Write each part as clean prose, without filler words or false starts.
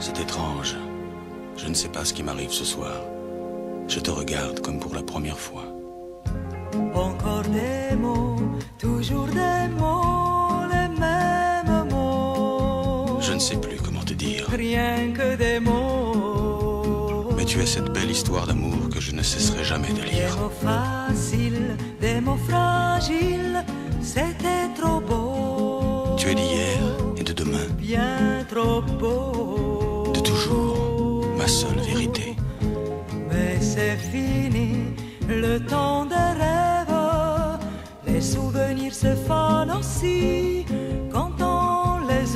C'est étrange. Je ne sais pas ce qui m'arrive ce soir. Je te regarde comme pour la première fois. Encore des mots, toujours des mots, les mêmes mots. Je ne sais plus comment te dire. Rien que des mots. Mais tu es cette belle histoire d'amour que je ne cesserai jamais de Des lire. mots faciles, des mots fragiles, c'était trop beau. Tu es d'hier et de demain, Bien trop beau. de toujours, ma seule vérité. Mais c'est fini, le temps des rêves. Les souvenirs se fanent aussi quand on les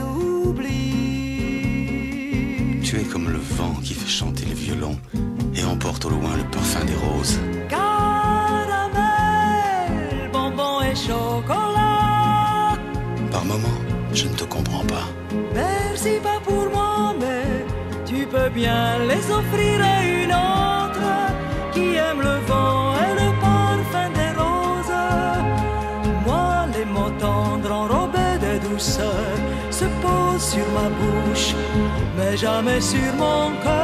oublie. Tu es comme le vent qui fait chanter le violon et emporte au loin le parfum des roses. Caramel, bonbons et chocolat. Par moments, je ne te comprends pas. Merci pas pour moi, mais tu peux bien les offrir à une autre qui aime le vent et le parfum des roses. Moi, les mots tendres enrobés de douceur se posent sur ma bouche, mais jamais sur mon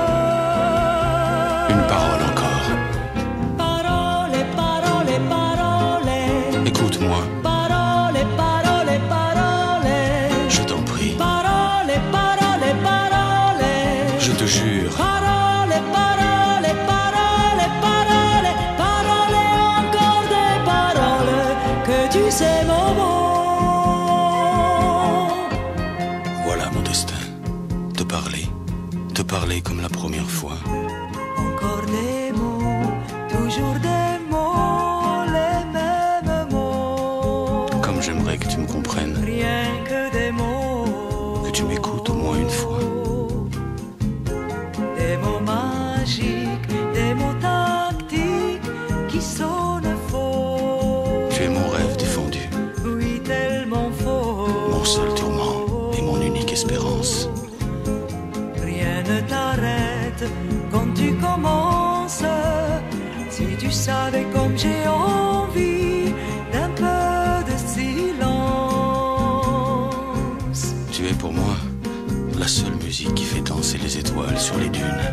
cœur. Une parole encore. Parole, parole, parole. Écoute-moi, Parole, parole, parole. je t'en prie. Parole, parole, parole. Je te jure. Parole, parole, parole, parole. Parole, encore des paroles que tu sais, Momo. Voilà mon destin. Te parler comme la première fois. Encore des mots, toujours des mots, les mêmes mots. Comme j'aimerais que tu me comprennes, Rien que des mots. que tu m'écoutes au moins une fois. Des mots magiques, des mots tactiques qui sonnent faux. Tu es mon rêve défendu, Oui, tellement faux. mon seul tourment et mon unique espérance. Rien ne t'arrête quand tu commences. Si tu savais comme j'ai envie d'un peu de silence. Tu es pour moi la seule musique qui fait danser les étoiles sur les dunes.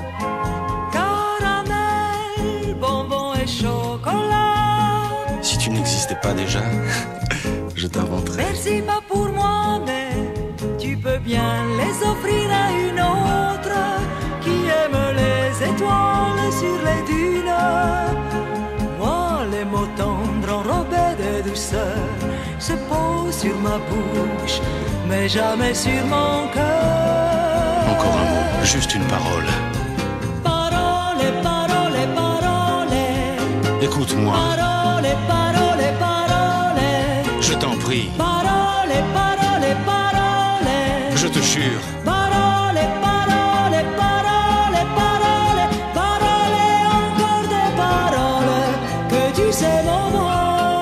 Caramel, bonbons et chocolat. Si tu n'existais pas déjà, je t'inventerais. Merci pas pour moi, mais tu peux bien les offrir à une autre qui aime les étoiles sur les dunes. Moi, les mots tendres enrobés de douceur se posent sur ma bouche, mais jamais sur mon cœur. Encore un mot, juste une parole. Parole, parole, parole. Écoute-moi, Parole, parole, parole. je t'en prie, Parole, parole, parole. je te jure. Parole, parole, parole, parole. Parole, encore des paroles que tu sais, Momo.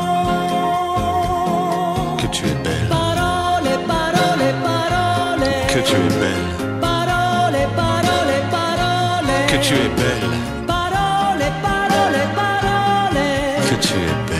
Que tu es belle, Parole, parole, parole. que tu es belle, Parole, parole, parole. que tu es belle, Parole, parole, parole. que tu es belle.